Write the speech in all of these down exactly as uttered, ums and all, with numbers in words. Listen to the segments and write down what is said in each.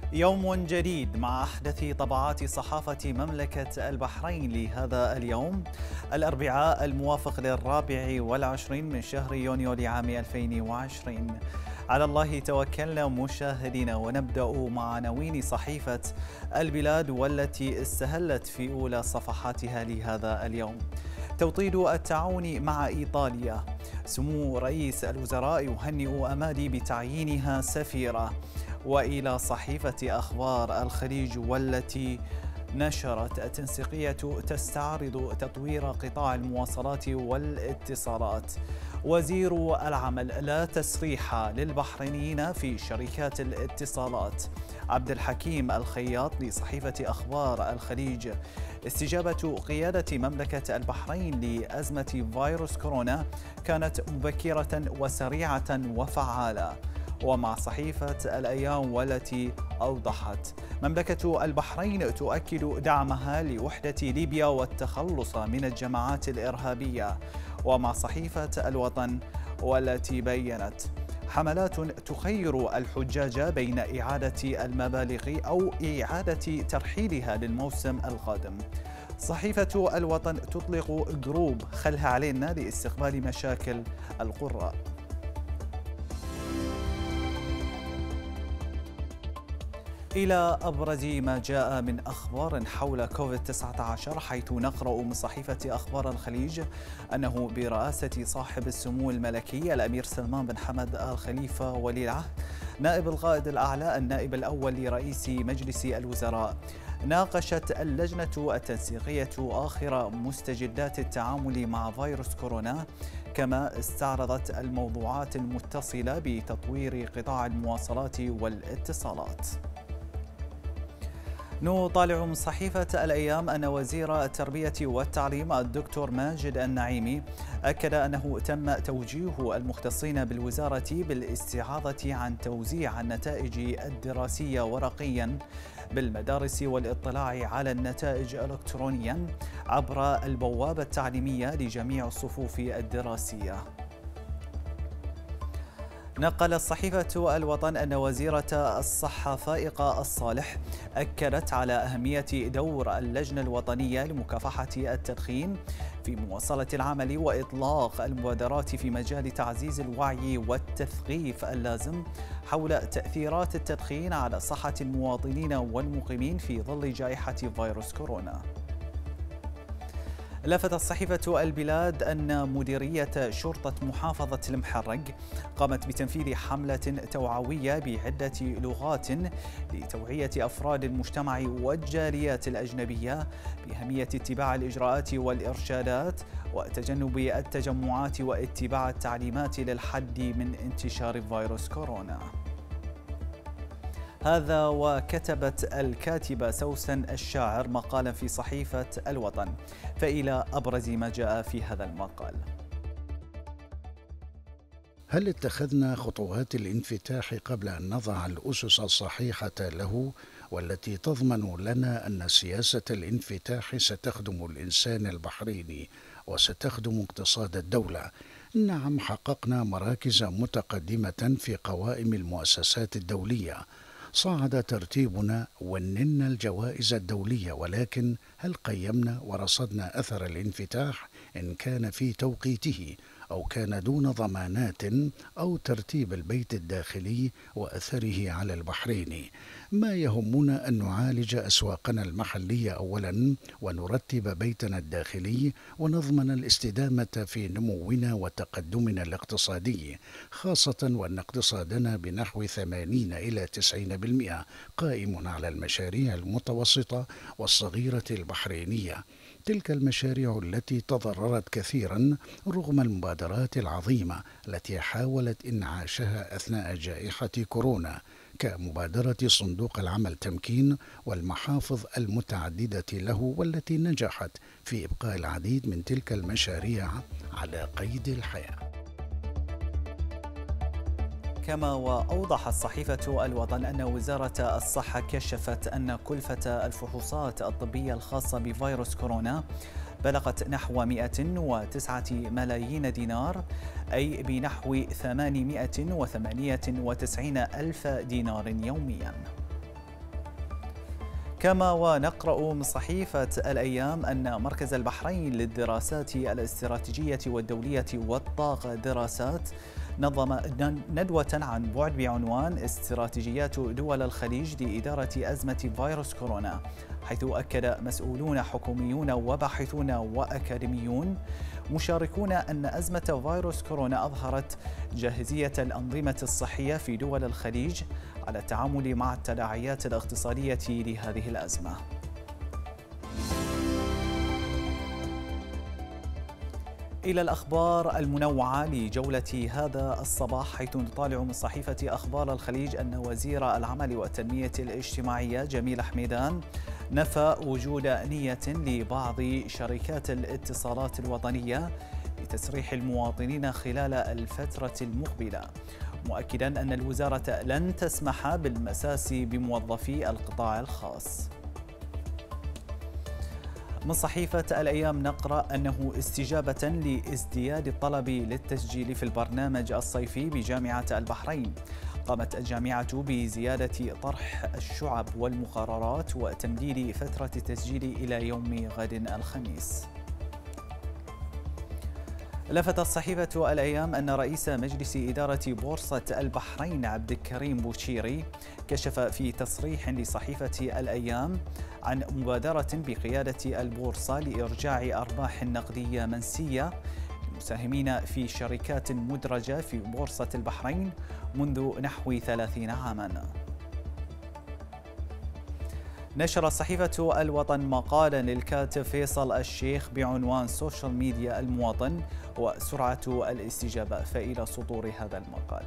يوم جديد مع أحدث طبعات صحافة مملكة البحرين لهذا اليوم الأربعاء الموافق للرابع والعشرين من شهر يونيو لعام ألفين وعشرين. على الله توكلنا مشاهدينا، ونبدأ مع عناوين صحيفة البلاد والتي استهلت في أولى صفحاتها لهذا اليوم. توطيد التعاون مع إيطاليا، سمو رئيس الوزراء يهنئ أمادي بتعيينها سفيرة. وإلى صحيفة أخبار الخليج والتي نشرت التنسيقية تستعرض تطوير قطاع المواصلات والاتصالات. وزير العمل: لا تسريح للبحرينيين في شركات الاتصالات. عبد الحكيم الخياط لصحيفة أخبار الخليج: استجابة قيادة مملكة البحرين لأزمة فيروس كورونا كانت مبكرة وسريعة وفعالة. ومع صحيفة الأيام والتي أوضحت: مملكة البحرين تؤكد دعمها لوحدة ليبيا والتخلص من الجماعات الإرهابية. ومع صحيفة الوطن والتي بيّنت: حملات تخير الحجاج بين إعادة المبالغ أو إعادة ترحيلها للموسم القادم. صحيفة الوطن تطلق جروب خلها علينا لاستقبال مشاكل القراء. إلى أبرز ما جاء من أخبار حول كوفيد تسعة عشر، حيث نقرأ من صحيفة أخبار الخليج أنه برئاسة صاحب السمو الملكي الأمير سلمان بن حمد آل خليفة ولي العهد نائب القائد الأعلى النائب الأول لرئيس مجلس الوزراء، ناقشت اللجنة التنسيقية آخر مستجدات التعامل مع فيروس كورونا، كما استعرضت الموضوعات المتصلة بتطوير قطاع المواصلات والاتصالات. نطالع من صحيفة الأيام أن وزير التربية والتعليم الدكتور ماجد النعيمي أكد أنه تم توجيه المختصين بالوزارة بالاستعاضة عن توزيع النتائج الدراسية ورقياً بالمدارس والاطلاع على النتائج إلكترونياً عبر البوابة التعليمية لجميع الصفوف الدراسية. نقلت صحيفة الوطن أن وزيرة الصحة فائقة الصالح أكدت على أهمية دور اللجنة الوطنية لمكافحة التدخين في مواصلة العمل وإطلاق المبادرات في مجال تعزيز الوعي والتثقيف اللازم حول تأثيرات التدخين على صحة المواطنين والمقيمين في ظل جائحة فيروس كورونا. لفتت صحيفة البلاد أن مديرية شرطة محافظة المحرق قامت بتنفيذ حملة توعوية بعدة لغات لتوعية أفراد المجتمع والجاليات الأجنبية بأهمية اتباع الإجراءات والإرشادات وتجنب التجمعات واتباع التعليمات للحد من انتشار فيروس كورونا. هذا وكتبت الكاتبة سوسن الشاعر مقالا في صحيفة الوطن، فإلى أبرز ما جاء في هذا المقال. هل اتخذنا خطوات الانفتاح قبل أن نضع الأسس الصحيحة له والتي تضمن لنا أن سياسة الانفتاح ستخدم الإنسان البحريني وستخدم اقتصاد الدولة؟ نعم، حققنا مراكز متقدمة في قوائم المؤسسات الدولية، صعد ترتيبنا ونلنا الجوائز الدولية، ولكن هل قيمنا ورصدنا أثر الانفتاح إن كان في توقيته أو كان دون ضمانات أو ترتيب البيت الداخلي وأثره على البحرين؟ ما يهمنا أن نعالج أسواقنا المحلية أولا ونرتب بيتنا الداخلي ونضمن الاستدامة في نمونا وتقدمنا الاقتصادي، خاصة وأن اقتصادنا بنحو ثمانين إلى تسعين بالمئة قائم على المشاريع المتوسطة والصغيرة البحرينية، تلك المشاريع التي تضررت كثيرا رغم المبادرات العظيمة التي حاولت إنعاشها أثناء جائحة كورونا، كمبادرة صندوق العمل تمكين والمحافظ المتعددة له، والتي نجحت في إبقاء العديد من تلك المشاريع على قيد الحياة. كما وأوضحت صحيفة الوطن أن وزارة الصحة كشفت أن كلفة الفحوصات الطبية الخاصة بفيروس كورونا بلغت نحو مئة وتسعة ملايين دينار، أي بنحو ثمانمئة وثمانية وتسعين ألف دينار يومياً. كما ونقرأ من صحيفة الأيام أن مركز البحرين للدراسات الاستراتيجية والدولية والطاقة دراسات نظم ندوة عن بعد بعنوان استراتيجيات دول الخليج لإدارة أزمة فيروس كورونا، حيث أكد مسؤولون حكوميون وباحثون وأكاديميون مشاركون أن أزمة فيروس كورونا أظهرت جاهزية الأنظمة الصحية في دول الخليج على التعامل مع التداعيات الاقتصادية لهذه الأزمة. إلى الأخبار المنوعة لجولة هذا الصباح، حيث نطالع من صحيفة أخبار الخليج أن وزير العمل والتنمية الاجتماعية جميل حميدان نفى وجود نية لبعض شركات الاتصالات الوطنية لتسريح المواطنين خلال الفترة المقبلة، مؤكدا أن الوزارة لن تسمح بالمساس بموظفي القطاع الخاص. من صحيفة الأيام نقرأ أنه استجابة لازدياد الطلب للتسجيل في البرنامج الصيفي بجامعة البحرين، قامت الجامعة بزيادة طرح الشعب والمقررات وتمديد فترة التسجيل إلى يوم غد الخميس. لفتت صحيفة الأيام أن رئيس مجلس إدارة بورصة البحرين عبد الكريم بوشيري كشف في تصريح لصحيفة الأيام عن مبادرة بقيادة البورصة لإرجاع أرباح نقدية منسية للمساهمين في شركات مدرجة في بورصة البحرين منذ نحو ثلاثين عاما. نشر صحيفة الوطن مقالا للكاتب فيصل الشيخ بعنوان سوشيال ميديا المواطن وسرعة الاستجابة، فإلى صدور هذا المقال.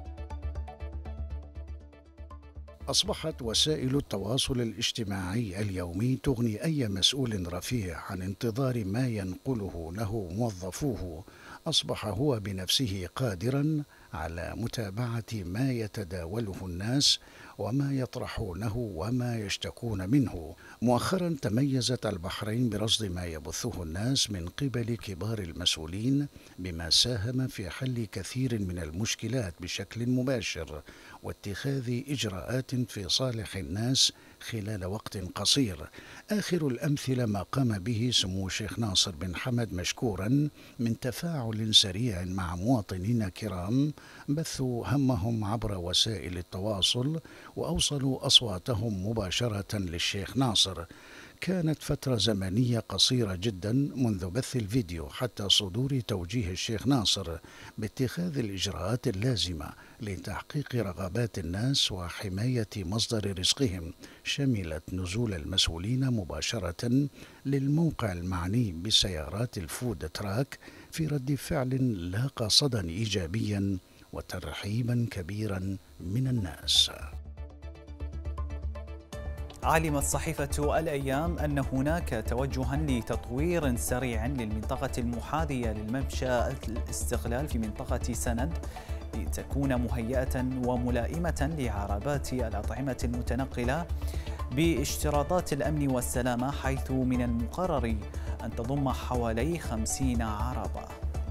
أصبحت وسائل التواصل الاجتماعي اليومي تغني أي مسؤول رفيع عن انتظار ما ينقله له موظفوه. أصبح هو بنفسه قادرا على متابعة ما يتداوله الناس وما يطرحونه وما يشتكون منه. مؤخرا تميزت البحرين برصد ما يبثه الناس من قبل كبار المسؤولين، بما ساهم في حل كثير من المشكلات بشكل مباشر واتخاذ إجراءات في صالح الناس خلال وقت قصير. آخر الأمثلة ما قام به سمو الشيخ ناصر بن حمد مشكورا من تفاعل سريع مع مواطنين كرام بثوا همهم عبر وسائل التواصل وأوصلوا أصواتهم مباشرة للشيخ ناصر. كانت فترة زمنية قصيرة جدا منذ بث الفيديو حتى صدور توجيه الشيخ ناصر باتخاذ الإجراءات اللازمة لتحقيق رغبات الناس وحماية مصدر رزقهم، شملت نزول المسؤولين مباشرة للموقع المعني بسيارات الفود تراك في رد فعل لاقى صدى إيجابيا وترحيبا كبيرا من الناس. علمت صحيفة الأيام أن هناك توجها لتطوير سريع للمنطقة المحاذية للممشى الاستقلال في منطقة سند لتكون مهيئة وملائمة لعربات الأطعمة المتنقلة باشتراطات الأمن والسلامة، حيث من المقرر أن تضم حوالي خمسين عربة.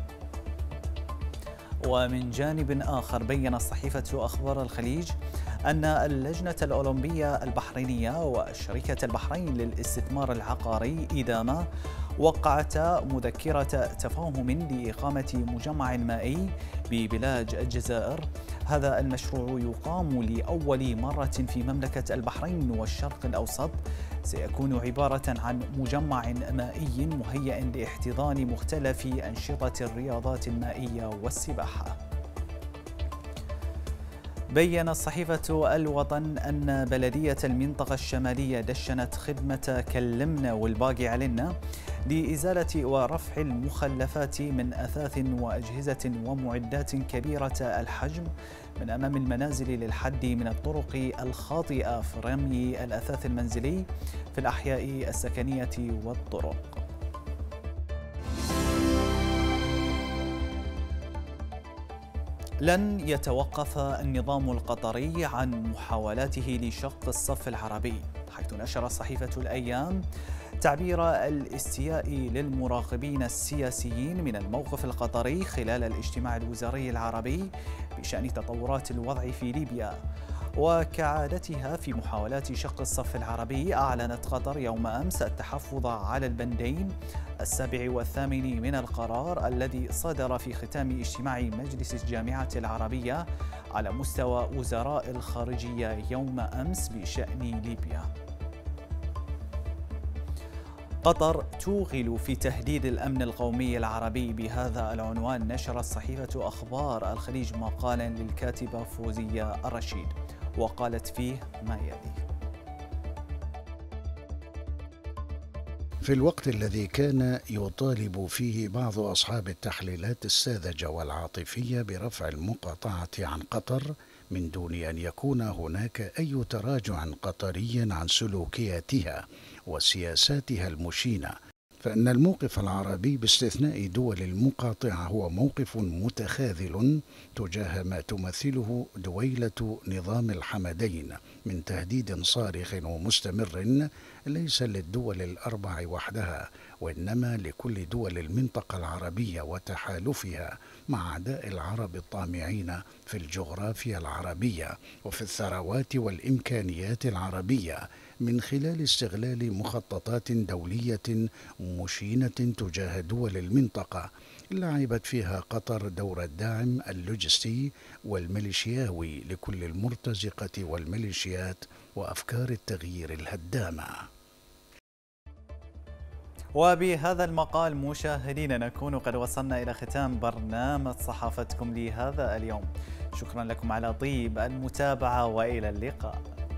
ومن جانب آخر بيّن صحيفة أخبار الخليج أن اللجنة الأولمبية البحرينية وشركة البحرين للاستثمار العقاري إدامة وقعتا مذكرة تفاهم لإقامة مجمع مائي ببلاج الجزائر. هذا المشروع يقام لأول مرة في مملكة البحرين والشرق الأوسط، سيكون عبارة عن مجمع مائي مهيئ لاحتضان مختلف أنشطة الرياضات المائية والسباحة. بيّنت صحيفة الوطن أن بلدية المنطقة الشمالية دشنت خدمة كلمنا والباقي علينا لإزالة ورفع المخلفات من أثاث وأجهزة ومعدات كبيرة الحجم من أمام المنازل للحد من الطرق الخاطئة في رمي الأثاث المنزلي في الأحياء السكنية والطرق. لن يتوقف النظام القطري عن محاولاته لشق الصف العربي، حيث نشر صحيفة الأيام تعبير الاستياء للمراقبين السياسيين من الموقف القطري خلال الاجتماع الوزاري العربي بشأن تطورات الوضع في ليبيا، وكعادتها في محاولات شق الصف العربي، أعلنت قطر يوم أمس التحفظ على البندين السابع والثامن من القرار الذي صدر في ختام اجتماع مجلس الجامعة العربية على مستوى وزراء الخارجية يوم أمس بشأن ليبيا. قطر توغل في تهديد الأمن القومي العربي، بهذا العنوان نشرت صحيفة أخبار الخليج مقالا للكاتبة فوزية الرشيد، وقالت فيه ما يلي: في الوقت الذي كان يطالب فيه بعض أصحاب التحليلات الساذجة والعاطفية برفع المقاطعة عن قطر من دون أن يكون هناك أي تراجع قطري عن سلوكياتها وسياساتها المشينة، فإن الموقف العربي باستثناء دول المقاطعة هو موقف متخاذل تجاه ما تمثله دويلة نظام الحمدين من تهديد صارخ ومستمر ليس للدول الأربع وحدها، وإنما لكل دول المنطقة العربية وتحالفها مع أعداء العرب الطامعين في الجغرافيا العربية وفي الثروات والإمكانيات العربية، من خلال استغلال مخططات دولية مشينة تجاه دول المنطقة لعبت فيها قطر دور الداعم اللوجستي والميليشياوي لكل المرتزقة والميليشيات وأفكار التغيير الهدامة. وبهذا المقال مشاهدينا نكون قد وصلنا إلى ختام برنامج صحافتكم لهذا اليوم. شكرا لكم على طيب المتابعة وإلى اللقاء.